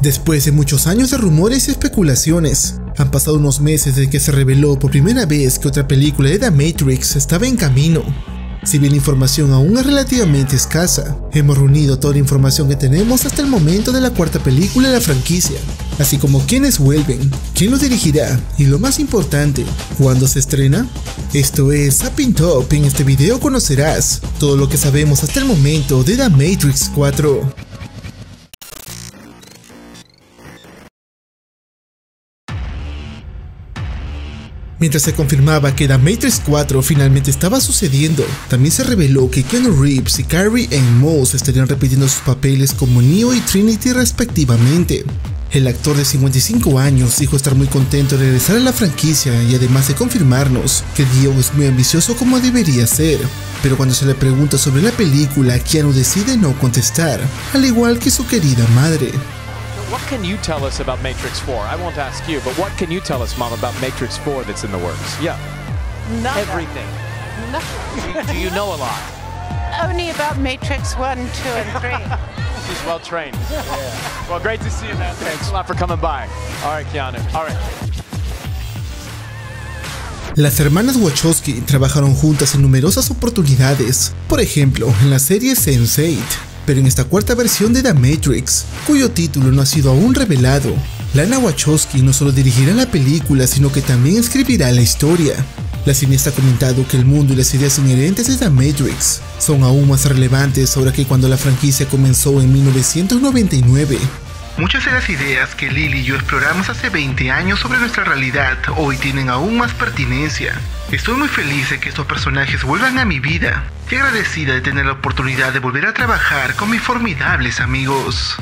Después de muchos años de rumores y especulaciones, han pasado unos meses desde que se reveló por primera vez que otra película de The Matrix estaba en camino. Si bien la información aún es relativamente escasa, hemos reunido toda la información que tenemos hasta el momento de la cuarta película de la franquicia, así como quiénes vuelven, quién lo dirigirá y lo más importante, ¿cuándo se estrena? Esto es Zapping Top. En este video conocerás todo lo que sabemos hasta el momento de The Matrix 4. Mientras se confirmaba que The Matrix 4 finalmente estaba sucediendo, también se reveló que Keanu Reeves y Carrie-Anne Moss estarían repitiendo sus papeles como Neo y Trinity respectivamente. El actor de 55 años dijo estar muy contento de regresar a la franquicia y además de confirmarnos que el guión es muy ambicioso como debería ser. Pero cuando se le pregunta sobre la película, Keanu decide no contestar, al igual que su querida madre. What can you tell us about Matrix 4? I won't ask you, but what can you tell us, Mom, about Matrix 4 that's in the works? Yeah. Nada. Everything. Nothing. Do you know a lot? Only about Matrix 1, 2, and 3. She's well trained. Yeah. Well, great to see you, man. Thanks a lot for coming by. All right, Keanu. All right. Las hermanas Wachowski trabajaron juntas en numerosas oportunidades, por ejemplo, en la serie Sense8. Pero en esta cuarta versión de The Matrix, cuyo título no ha sido aún revelado, Lana Wachowski no solo dirigirá la película, sino que también escribirá la historia. La cineasta ha comentado que el mundo y las ideas inherentes de The Matrix son aún más relevantes ahora que cuando la franquicia comenzó en 1999. Muchas de las ideas que Lily y yo exploramos hace 20 años sobre nuestra realidad hoy tienen aún más pertinencia. Estoy muy feliz de que estos personajes vuelvan a mi vida y agradecida de tener la oportunidad de volver a trabajar con mis formidables amigos.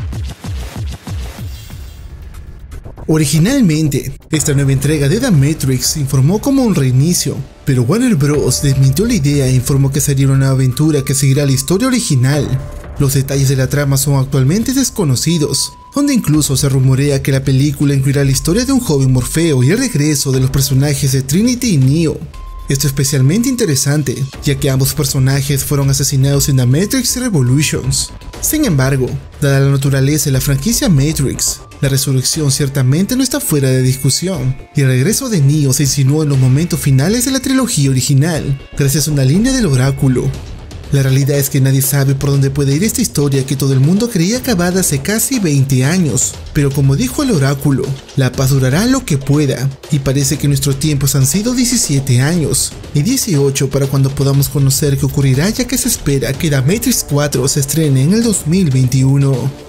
Originalmente, esta nueva entrega de The Matrix se informó como un reinicio, pero Warner Bros. Desmintió la idea e informó que sería una nueva aventura que seguirá la historia original. Los detalles de la trama son actualmente desconocidos, donde incluso se rumorea que la película incluirá la historia de un joven Morfeo y el regreso de los personajes de Trinity y Neo. Esto es especialmente interesante, ya que ambos personajes fueron asesinados en The Matrix Revolutions. Sin embargo, dada la naturaleza de la franquicia Matrix, la resurrección ciertamente no está fuera de discusión, y el regreso de Neo se insinuó en los momentos finales de la trilogía original, gracias a una línea del oráculo. La realidad es que nadie sabe por dónde puede ir esta historia que todo el mundo creía acabada hace casi 20 años, pero como dijo el oráculo, la paz durará lo que pueda, y parece que nuestros tiempos han sido 17 años, y 18 para cuando podamos conocer qué ocurrirá, ya que se espera que The Matrix 4 se estrene en el 2021.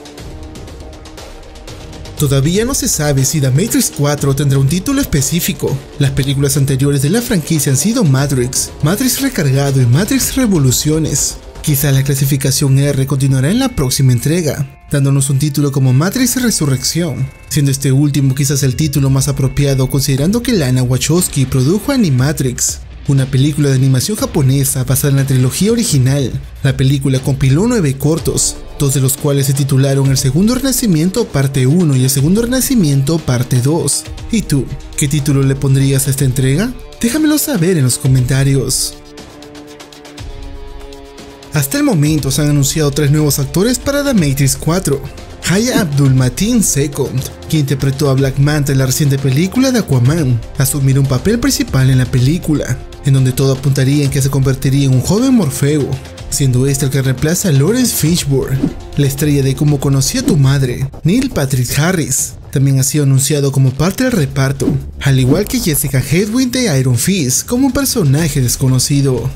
Todavía no se sabe si The Matrix 4 tendrá un título específico. Las películas anteriores de la franquicia han sido Matrix, Matrix Recargado y Matrix Revoluciones. Quizá la clasificación R continuará en la próxima entrega, dándonos un título como Matrix Resurrección, siendo este último quizás el título más apropiado considerando que Lana Wachowski produjo Animatrix, una película de animación japonesa basada en la trilogía original. La película compiló 9 cortos, 2 de los cuales se titularon El Segundo Renacimiento Parte 1 y El Segundo Renacimiento Parte 2. ¿Y tú? ¿Qué título le pondrías a esta entrega? Déjamelo saber en los comentarios. Hasta el momento se han anunciado 3 nuevos actores para The Matrix 4. Yahya Abdul-Mateen II, quien interpretó a Black Manta en la reciente película de Aquaman, asumirá un papel principal en la película, en donde todo apuntaría en que se convertiría en un joven Morfeo, siendo este el que reemplaza a Lawrence Fishburne. La estrella de Cómo conocí a tu madre, Neil Patrick Harris, también ha sido anunciado como parte del reparto, al igual que Jessica Hedwig de Iron Fist como un personaje desconocido.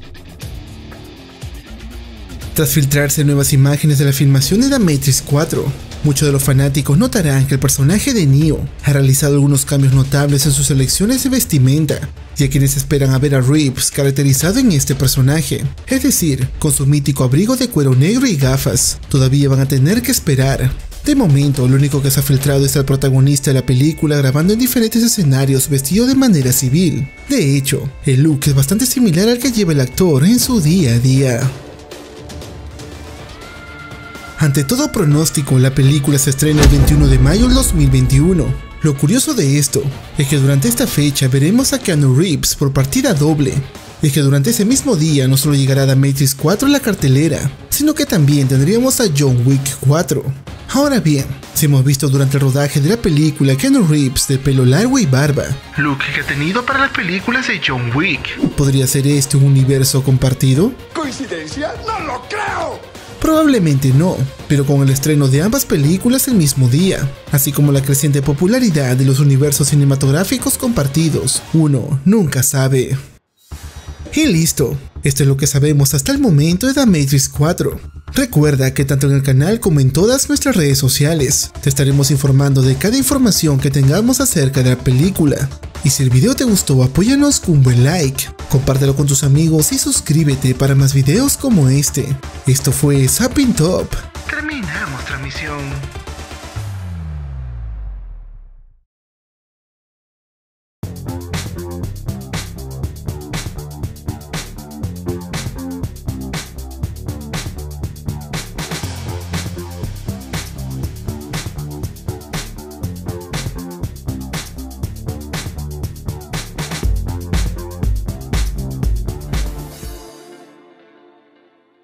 Tras filtrarse nuevas imágenes de la filmación de The Matrix 4, muchos de los fanáticos notarán que el personaje de Neo ha realizado algunos cambios notables en sus elecciones de vestimenta, y a quienes esperan a ver a Reeves caracterizado en este personaje, es decir, con su mítico abrigo de cuero negro y gafas, todavía van a tener que esperar. De momento, lo único que se ha filtrado es el protagonista de la película grabando en diferentes escenarios vestido de manera civil. De hecho, el look es bastante similar al que lleva el actor en su día a día. Ante todo pronóstico, la película se estrena el 21 de mayo del 2021. Lo curioso de esto es que durante esta fecha veremos a Keanu Reeves por partida doble. Es que durante ese mismo día no solo llegará The Matrix 4 a la cartelera, sino que también tendríamos a John Wick 4. Ahora bien, si hemos visto durante el rodaje de la película Keanu Reeves de pelo largo y barba, look que ha tenido para las películas de John Wick, ¿podría ser este un universo compartido? ¿Coincidencia? ¡No lo creo! Probablemente no, pero con el estreno de ambas películas el mismo día, así como la creciente popularidad de los universos cinematográficos compartidos, uno nunca sabe. Y listo, esto es lo que sabemos hasta el momento de The Matrix 4. Recuerda que tanto en el canal como en todas nuestras redes sociales te estaremos informando de cada información que tengamos acerca de la película. Y si el video te gustó, apóyanos con un buen like, compártelo con tus amigos y suscríbete para más videos como este. Esto fue Zapping Top. Terminamos transmisión.